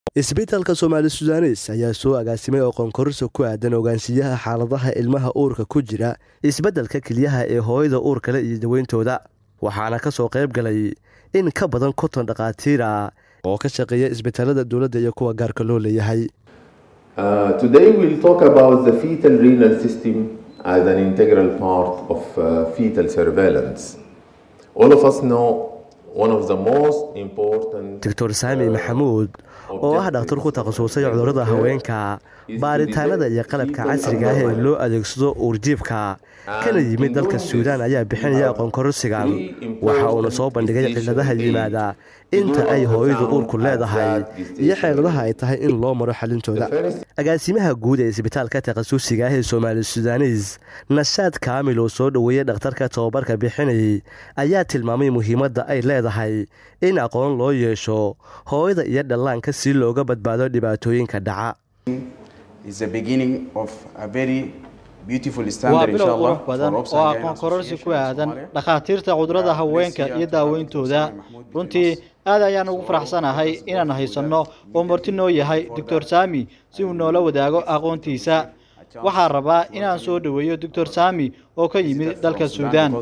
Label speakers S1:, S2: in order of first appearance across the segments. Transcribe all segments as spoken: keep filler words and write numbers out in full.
S1: isbitaalka Soomaali Suudaanis ayaa soo agaasimay aqoon kororso ku aadan ogaanshiyaha xaaladaha ilmaha uurka ku jira isbeddelka kaliyaha ee hooyada uurka leh iyo daweyntooda waxaana ka soo qayb galay in ka badan konton dhaqaatiir ah oo ka shaqeeya isbitaalada dawladda iyo kuwa gaarka loo leeyahay.
S2: Uh, today we'll talk about the fetal renal system as an integral part of uh, fetal surveillance. All of us know one of the most important
S1: Doctor Sami Mahmoud oo ah dhakhtar ku takhasusay cudurrada haweenka baaritaanada iyo qalabka casriga ah ee loo adeegsado uurjiifka kana yimid dalka Suudaan ayaa bixinaya aqoon kororsigan waxa uu soo bandhigay cilladaha yimaada inta ay hooyadu uurku leedahay iyo xeeladaha ay tahay in loo maro xalintooda. agaasimaha guud ee isbitaalka takhasusiga ah ee Soomaali Suudaanis Nashaad Kaamil oo soo dhaweeyay dhakhtarka tababarka bixinay ayaa tilmaamay muhiimadda ay leedahay in aqoon loo yeesho hooyada iyo dhallaanka si looga badbaado dhibaatooyinka dhaca.
S3: is the beginning of a very beautiful standard inshallah
S4: badan oo aqoon kororsi ku aadan dhaqaatiirta cudurrada haweenka iyo daaweyntooda. runtii aad ayaan ugu faraxsanahay inaan haysano oo marti noo yahay Doctor Sami si uu noola wadaago aqoontiisa. waxaan rabaa inaan soo dhaweeyo Doctor Sami oo ka yimid dalka Suudaan.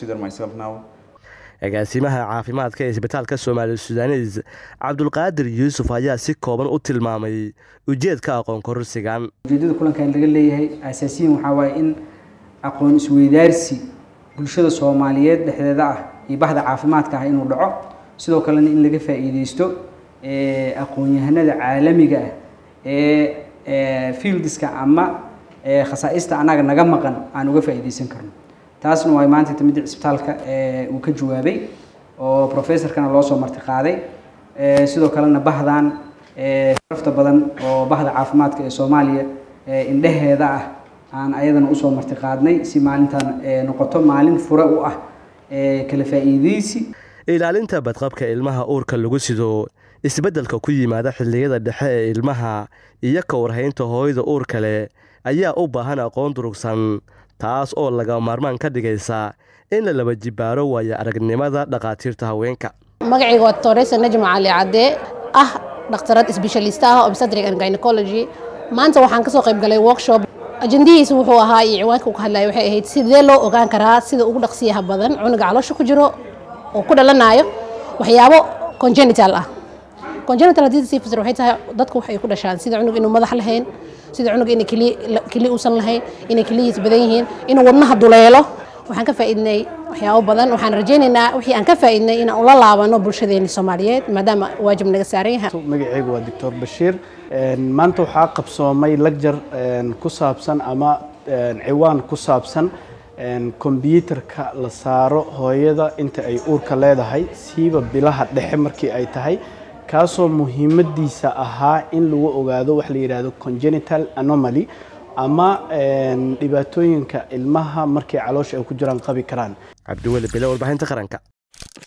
S4: agaasimaha caafimaadka ee isbitaalka Soomaali Suudaanis Cabdulqaadir Yuusuf ayaa si kooban u tilmaamay ujeedka aqoon kororsigan.
S5: ujeedada kulankan laga leeyahay asaasiyan waxa waay in aqoon isweydaarsi bulshada Soomaaliyeed dhexdeeda ah iyo bahda caafimaadka ah inuu dhaco sidoo kale in laga faa'iideysto ee aqoon-yahanada caalamiga ah ee fieldiska ama ee khasaa'ista anaga naga maqan aan uga faa'iideysan karno. taasna way maanta timid isbitaalka ee uu ka jawaabay oo professorkana loo soo marti qaaday ee sidoo kalena bahdan ee rafta badan oo bahda caafimaadka ee Soomaaliya ee indhaheeda ah aan ayadana u soo marti qaadnay si maalintan ee noqoto maalin fure u ah ee kala faa'iideysi
S1: ilaalinta badqabka ilmaha uurka lagu sido isbeddelka ku yimaada xilliyada dhexe ee ilmaha iyo ka warhaynta hooyada uurka leh ayaa u baahan aqoon durugsan taas oo laga maarmaan ka dhigaysa in la laba jibaaro waayo aragnimada dhaqaatiirta haweenka.
S6: magacaygu waa Doctor Najma Ali Cadde ah dhakhtarad specialist ah obstetric and gynecology. maanta waxaan ka soo qayb galay workshop ajandihiisu wuxuu ahaa iyo ciwaanka uu ka hadlayay waxay ahayd sidee loo ogaan karaa sida ugu dhaqsiyaha badan cunuga caloosha ku jiro oo ku dhalanayo waxyaabo congenital ah. congenital disease ifsar waxay tahay dadku waxay ku dhashaan sida cunug inuu madax lahayn sida cunug inay kali kali uusan lahayn inay kaliis badan yihiin inuu wadnaha duleelo. waxaan ka faa'iidnay waxyaabo badan waxaan rajaynaynaa wixii aan ka faa'iidnay in aan la laabano bulshadeena Soomaaliyeed maadaama waajib naga saaran yahay.
S7: magacaygu waa Doctor Bashiir maanta waxaa qabsoomay lecture ku saabsan ama ciwaan ku saabsan computerka la saaro hooyada inta ay uurka leedahay siiba bilaha dhexe markii ay tahay kaasoo muhiimadiisa ahaa in lagu ogaado wax la yiraahdo congenital anomaly ama dhibaatooyinka ilmaha markii caloosha ay ku jiraan qabi karaan.
S1: Cabdiwali Bilo warbaahinta qaranka.